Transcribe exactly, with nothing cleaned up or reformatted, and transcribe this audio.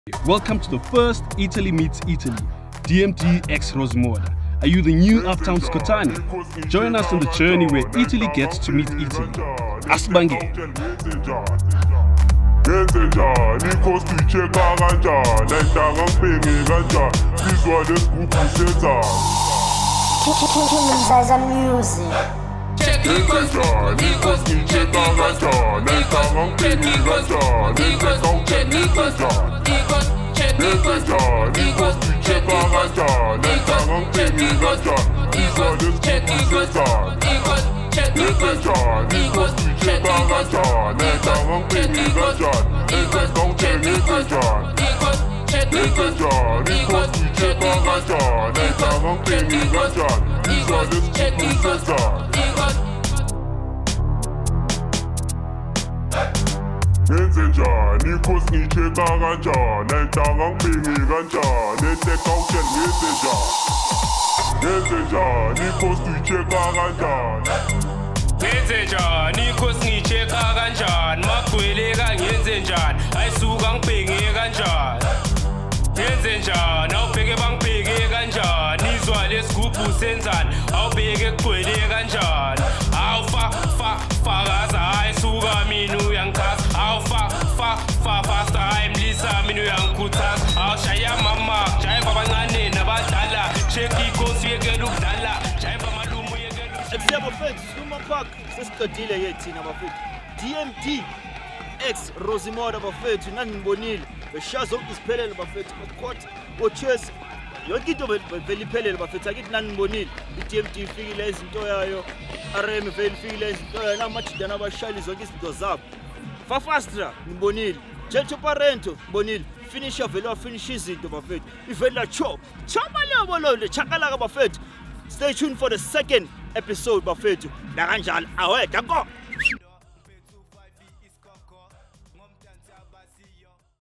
Welcome to the first Italy Meets Italy, D M D X Rossimoda. Are you the new uptown iziKhothane? Join us on the journey where Italy gets to meet Italy. Shabangu. Check it, cause Nikos ni check ganja, Nikos check it ganja, Nikos check it ganja, Nikos check it ganja, Nikos check ganja, Nikos check it ganja, Nikos check it ganja, Nikos check it ganja, Nikos check ganja, Nikos check it ganja, Nikos check it ganja, Nikos check it ganja, Nikos check ganja, Nikos check it ganja, Nikos check it ganja. Nenzenja, Nikos ni cheka ganja, Nentangang pingi ganja, Nentekauchen nenzenja. Nenzenja, Nikos ni cheka ganja. Nenzenja, Nikos ni cheka ganja, Makwele ga nenzenja, IShuu gang pingi ganja. Nenzenja, now pege bang pingi ganja, Nizwa les kupu senzan, au pege kwele ganja. Au fa fa fa gaza, IShuu ga minu yang kas. Fa fa fa fasta I'm Lisa minu yankutas Au shaya mama Jai baba ngane na badala Cheki kosi yegelu dala Jai baba lumu yegelu Exe bafethu Siluma Park sesiqedile yethina bafethu D M D X Rossimoda bafethu nani ngibonile beshaza zonke isiphelele bafethu kodwa oChess yonke into vele iphelele bafethu akithi nani ngibonile i-D M D ifikile izinto yayo R M vele ifikile izinto yayo namajidana abashayile zonke izinto zabo Fafastra, ngibonile. Jelto Parento, ngibonile. Finisher vele wafinish izinto bafethu. Ivela chop. Chapa leyo lo chakalaka bafethu. Stay tuned for the second episode bafethu. La kanjalo awetha ko.